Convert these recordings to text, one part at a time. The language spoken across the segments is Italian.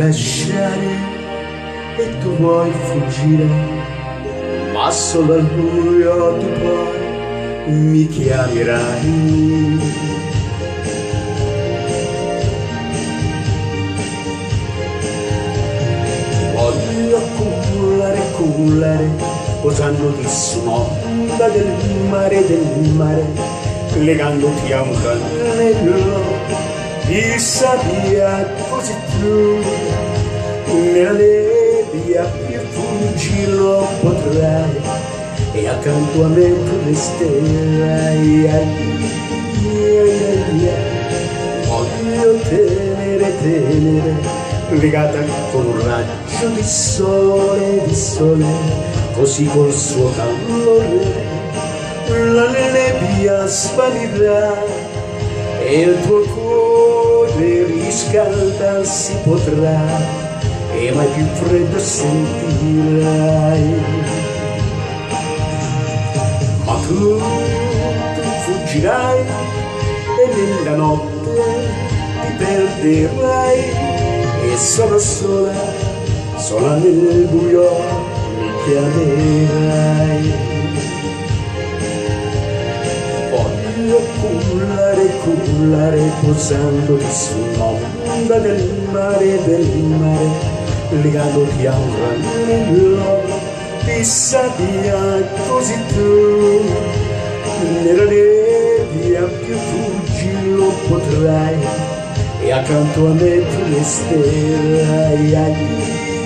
lasciare e tu vuoi fuggire, ma solo al buio tu poi mi chiamerai. Voglio cullare, posandoti sull'onda del mare, legandoti a un cannello di sabbia, così tu nella nebbia più fuggire potrai, e accanto a me tu resterai. Voglio tenere legata con un raggio di sole, così col suo calore la nebbia svanirà e il tuo cuore riscaldarsi potrà, e mai più freddo sentirai. Ma tu fuggirai e nella notte ti perderai, e sola nel buio mi chiamerai. Voglio cullare, posandoti sull'onda del mare, legandoti a un granello di sabbia, così tu nella nebbia più fuggire potrai, e accanto a me tu resterai.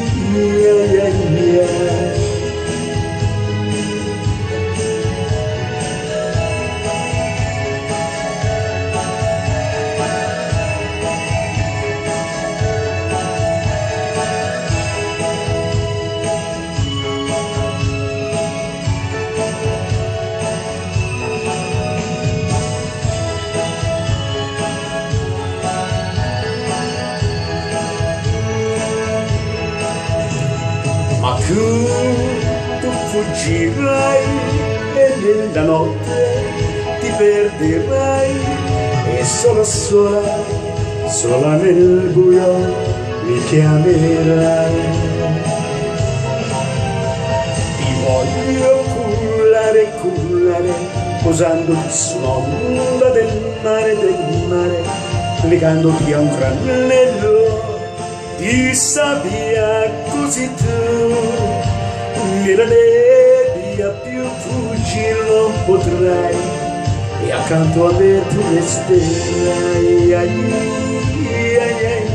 Ma tu fuggirai e nella notte ti perderai, e sola nel buio mi chiamerai. Ti voglio cullare, posandoti sull'onda del mare, legandoti a un granello di sabbia, così tu nella nebbia più fuggire non potrai, e accanto a me tu resterai.